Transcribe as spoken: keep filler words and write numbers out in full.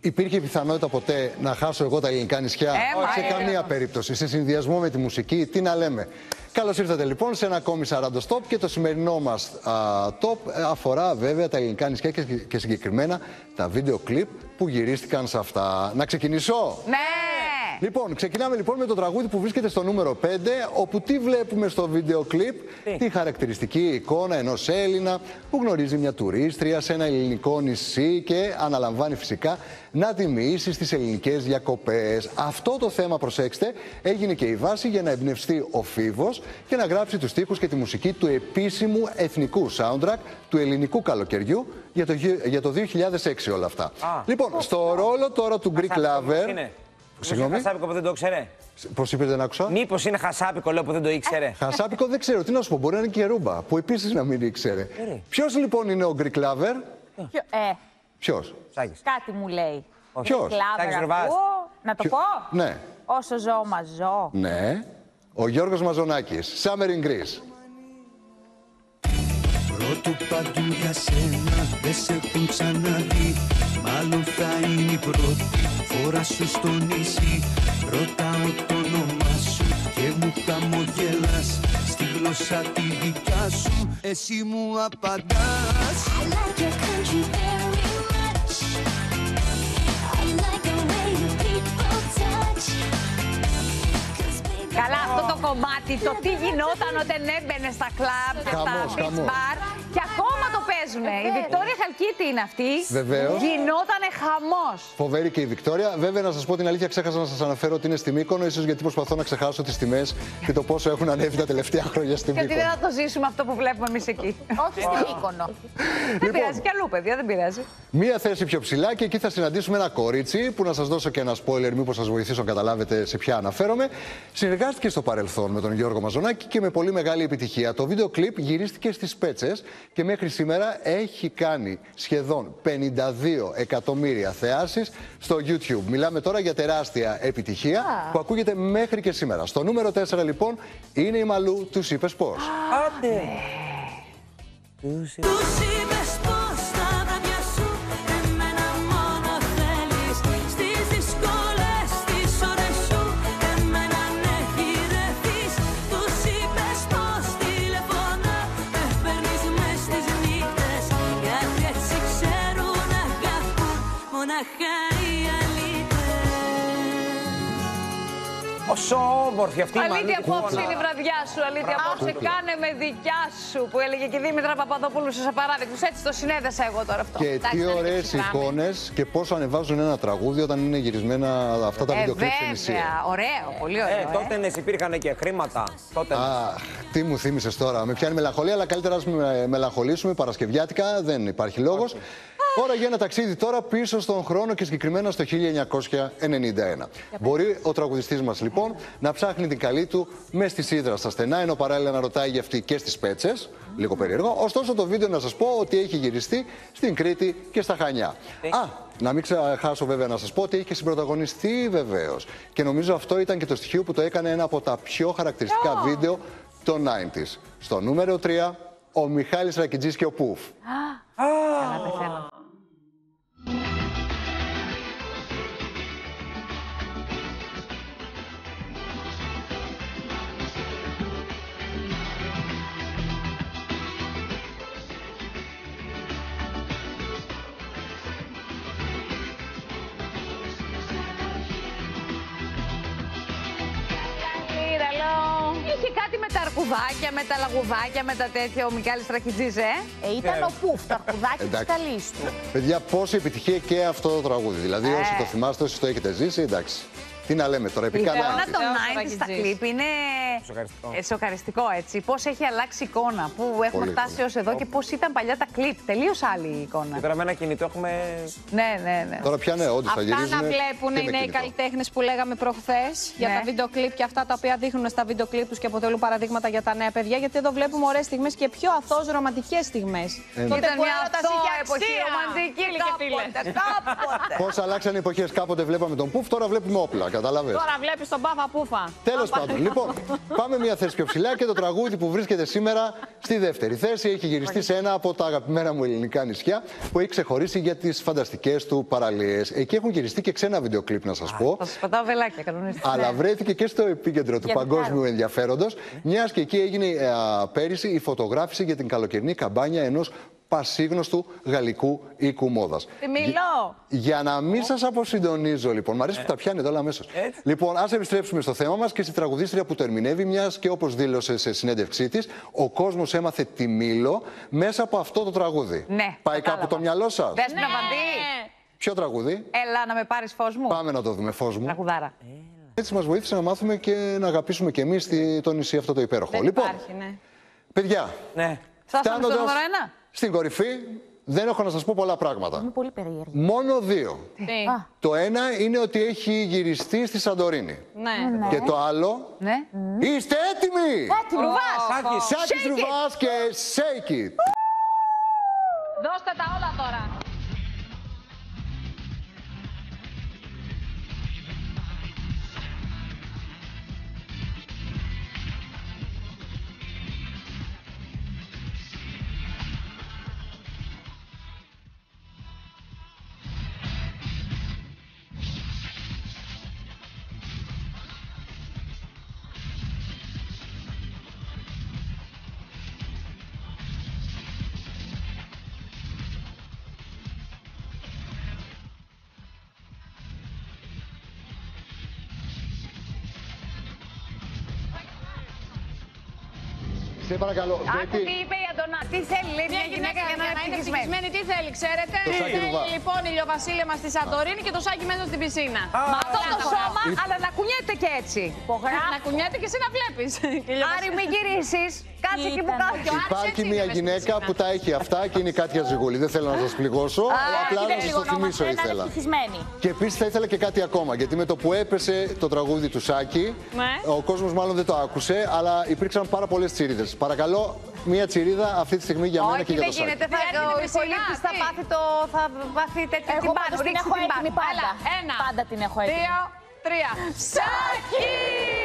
Υπήρχε πιθανότητα ποτέ να χάσω εγώ τα ελληνικά νησιά? Έμα, σε ε, καμία ε, περίπτωση. Σε συνδυασμό με τη μουσική, τι να λέμε. Καλώς ήρθατε λοιπόν σε ένα ακόμη σαράντα Top και το σημερινό μας α, top αφορά βέβαια τα ελληνικά νησιά και, και συγκεκριμένα τα βίντεο κλιπ που γυρίστηκαν σε αυτά. Να ξεκινήσω! Ναι! Λοιπόν, ξεκινάμε λοιπόν με το τραγούδι που βρίσκεται στο νούμερο πέντε, όπου τι βλέπουμε στο βίντεο κλιπ? Τη χαρακτηριστική εικόνα ενός Έλληνα που γνωρίζει μια τουρίστρια σε ένα ελληνικό νησί και αναλαμβάνει φυσικά να τη μοιήσει στις ελληνικές διακοπές. Αυτό το θέμα, προσέξτε, έγινε και η βάση για να εμπνευστεί ο Φίβος και να γράψει τους στίχους και τη μουσική του επίσημου εθνικού soundtrack του ελληνικού καλοκαιριού για το, για το δύο χιλιάδες έξι όλα αυτά. Α. Λοιπόν, στο ρόλο τώρα του Greek Lover... Συγγνώμη. Χασάπικο που δεν το ήξερε. Πώς είπες, δεν άκουσα? Μήπως είναι χασάπικο, λέω, που δεν το ήξερε. Χασάπικο δεν ξέρω, τι να σου πω, μπορεί να είναι και Ρούμπα, που επίσης να μην ήξερε. Ποιος λοιπόν είναι ο Greek Lover? Ποιο, ε, Ποιος? Σάκης. Κάτι μου λέει. Ποιος? Σάκης Ρουβάς. Να το Ποιο... πω? Ναι. Όσο ζω, μα ζω. Ναι. Ο Γιώργος Μαζονάκης. Summer in Greece. Πρώτο παντού για σένα, δεν σε έχουν ξαναδεί. Μάλλον θα είναι η πρώτη φορά σου στο νησί. Ρωτάω το όνομά σου και μου χαμογελάς. Στη γλώσσα τη δικιά σου εσύ μου απαντάς. I like your country very much. I like the way you people touch. Καλά, αυτό το κομμάτι, το τι γινόταν όταν έμπαινε στα κλαμπ, στα beach bar, και ακόμα το παίζουνε. Η Βικτόρια Χαλκίτη είναι αυτή. Βεβαίως. Γινότανε χαμός. Φοβερή και η Βικτόρια. Βέβαια, να σας πω την αλήθεια, ξέχασα να σας αναφέρω ότι είναι στη Μύκονο, ίσως γιατί προσπαθώ να ξεχάσω τις τιμές και το πόσο έχουν ανέβει τα τελευταία χρόνια στη Μύκονο. Και ότι δεν θα το ζήσουμε αυτό που βλέπουμε εμείς εκεί. Όχι στη Μύκονο. Δεν πειράζει, κι αλλού, παιδιά, δεν πειράζει. Μία θέση πιο ψηλά και εκεί θα συναντήσουμε ένα κορίτσι που να σας δώσω και ένα spoiler, μήπως σας βοηθήσω να καταλάβετε σε ποια αναφέρομαι. Συνεργάστηκε στο παρελθόν με τον Γιώργο Μαζονάκη και με πολύ μεγάλη επιτυχία. Το βίντεο κλιπ γυρίστηκε στις Πέτσες και μέχρι σήμερα έχει κάνει σχεδόν πενήντα δύο εκατομμύρια θεάσεις στο YouTube. Μιλάμε τώρα για τεράστια επιτυχία ah. που ακούγεται μέχρι και σήμερα. Στο νούμερο τέσσερα λοιπόν είναι η Μαλού, τους είπες πώς. Άντε! Τους είπες πώς τα βράδια σου εμένα μόνο θέλεις. Στις δύσκολες τις ώρες σου εμένα ναι γυρεύεις. Τους είπες πώς τηλεφωνά με παίρνεις μες στις νύχτες. Γιατί έτσι ξέρουν να αγαπούν μοναχά οι αλήτες. Πόσο όμορφη αυτή η Μαλού. Αλήθεια, απόψε είναι η βραδιά σου. Αλήθεια, απόψε κάνε με δικιά σου. Που έλεγε και η Δήμητρα Παπαδοπούλου στους απαράδεκτους. Έτσι το συνέδεσα εγώ τώρα αυτό. Και τι ωραίες εικόνες και πόσο ανεβάζουν ένα τραγούδι όταν είναι γυρισμένα αυτά τα ε, βιντεοκλίπ σε νησί. Βέβαια, ωραίο, πολύ ωραίο. Ε, τότε ναι, υπήρχαν και χρήματα. Τότε. Αχ, τι μου θύμισες τώρα. Με πιάνει μελαγχολία, αλλά καλύτερα ας με μελαγχολήσουμε. Παρασκευιάτικα, δεν υπάρχει λόγος. Okay. Ώρα για ένα ταξίδι τώρα πίσω στον χρόνο και συγκεκριμένα στο χίλια εννιακόσια ενενήντα ένα. Μπορεί ο τραγουδιστής μας λοιπόν να ψάχνει την καλή του μες στη Σίδρα στα στενά, ενώ παράλληλα να ρωτάει για αυτή και στις Πέτσες. Λίγο περίεργο. Ωστόσο το βίντεο να σας πω ότι έχει γυριστεί στην Κρήτη και στα Χανιά. Α, να μην ξεχάσω βέβαια να σας πω ότι έχει και συμπροταγωνιστεί βεβαίως. Και νομίζω αυτό ήταν και το στοιχείο που το έκανε ένα από τα πιο χαρακτηριστικά oh. βίντεο των ενενήντα. Στο νούμερο τρία, ο Μιχάλης Ρακιτζής και ο Πουφ. Ah. Ah. Καλά, πεθαίνω. Είχε κάτι με τα αρκουδάκια, με τα λαγουδάκια, με τα τέτοια ο Μιχάλης Τρακιτζής, ε. ε ήταν ο Πουφ, τα αρκουδάκια της καλής του. Παιδιά, πόση επιτυχία και αυτό το τραγούδι. Δηλαδή, ε. όσοι το θυμάστε, όσοι το έχετε ζήσει, εντάξει. Τι να λέμε τώρα, επικά ενενήντα. Η εικόνα των ενενήντα στα κλιπ είναι σοκαριστικό, έτσι. Πώς έχει αλλάξει η εικόνα, πού έχουμε πολύ φτάσει ως εδώ και πώς ήταν παλιά τα κλιπ. Τελείως άλλη η εικόνα. Και τώρα με ένα κινητό έχουμε... Ναι, ναι, ναι. Τώρα πια ναι, όντως θα γυρίζουν. Αυτά να βλέπουν οι νέοι καλλιτέχνες που λέγαμε προχθές για τα βίντεο κλιπ και αυτά τα οποία δείχνουν στα βίντεο κλιπ τους και αποτελούν παραδείγματα για τα νέα παιδιά. Γιατί εδώ βλέπουμε ωραίες στιγμές και πιο αθώος ρομαντικές στιγμές. Ήταν μια αθώα εποχή ρομαντική κάποτε. Πώς αλλάξαν οι εποχές, κάποτε βλέπαμε τον Πουφ, τώρα βλέπουμε όπλα, καταλαβες. Στον Πάφα Πούφα. Τέλος πάντων, λοιπόν, Πάμε μια θέση πιο ψηλά και το τραγούδι που βρίσκεται σήμερα στη δεύτερη θέση έχει γυριστεί σε ένα από τα αγαπημένα μου ελληνικά νησιά που έχει ξεχωρίσει για τις φανταστικές του παραλίες. Εκεί έχουν γυριστεί και ξένα βίντεο κλιπ, να σας πω. Θα σας πατάω βελάκια, κανονιστικά. Αλλά βρέθηκε και στο επίκεντρο του παγκόσμιου ενδιαφέροντος, μιας και εκεί έγινε ε, πέρυσι η φωτογράφηση για την καλοκαιρινή καμπάνια ενός πασίγνωστου γαλλικού οίκου μόδας. Τι μιλώ! Για να μην σας αποσυντονίζω, λοιπόν, μου αρέσει που τα πιάνετε όλα αμέσως. Λοιπόν, ας επιστρέψουμε στο θέμα μας και στη τραγουδίστρια που το ερμηνεύει, μιας και όπως δήλωσε σε συνέντευξή της, ο κόσμος έμαθε τη Μήλο μέσα από αυτό το τραγούδι. Ναι. Πάει κάπου το μυαλό σας? Δέσποινα Ναι. Βανδύ. Ποιο τραγούδι? Έλα να με πάρεις φως μου. Πάμε να το δούμε, φως μου. Τραγουδάρα. Έτσι μας βοήθησε να μάθουμε και να αγαπήσουμε και εμείς το νησί αυτό το υπέροχο. Δεν Λοιπόν, υπάρχει, ναι. παιδιά, Ναι. Φτάσαμε στο νούμερο ένα. στην κορυφή, δεν έχω να σας πω πολλά πράγματα. Είμαι πολύ περίεργη. Μόνο δύο. Τι. Το ένα είναι ότι έχει γυριστεί στη Σαντορίνη. Ναι. Και το άλλο, Ναι. είστε έτοιμοι! Ρουβάς. Σάκης. Σάκης Shake it. Ρουβάς και Shake It. Δώστε τα όλα τώρα. Σε παρακαλώ, Άκου Μπέτη. τι είπε η Αντωνά. Τι θέλει, λέει μια γυναίκα για να είναι είναι ευτυχισμένη. ευτυχισμένη, τι θέλει, ξέρετε. Το Σάκη Ρουβά. Θέλει λοιπόν ηλιοβασίλεμα στη Σαντορίνη και το Σάκη μέσα στην πισίνα. Με αυτό το σώμα, αλλά να κουνιέται και έτσι. Να κουνιέται και εσύ να βλέπει. Άρη, μην γυρίσεις. Κάτσε εκεί που Ήταν. κάθεσαι. Υπάρχει έτσι μια είναι μες στην γυναίκα πισίνα. που τα έχει αυτά και είναι η Κάτια Ζυγούλη. Δεν θέλω να σας πληγώσω, αλλά απλά να σας το θυμίσω ήθελα. Ευτυχισμένη. Και επίσης θα ήθελα και κάτι ακόμα, γιατί με το που έπεσε το τραγούδι του Σάκη, Ναι. ο κόσμος μάλλον δεν το άκουσε, αλλά υπήρξαν πάρα πολλές τσιρίδες. Παρακαλώ, μία τσιρίδα αυτή τη στιγμή για μένα Όχι, και για δεν το Σάκη. γίνεται. Θα Διάρκεια ο την υπολείπτης θα πισίνα, πάθει το. θα πάθει τέτοιο Εγώ τσιμπάνο. πάντως την Ρίξτε έχω τσιμπάνο. έτοιμη πάντα. Έλα, ένα. Πάντα την έχω έτοιμη. Δύο, τρία. Σάκη!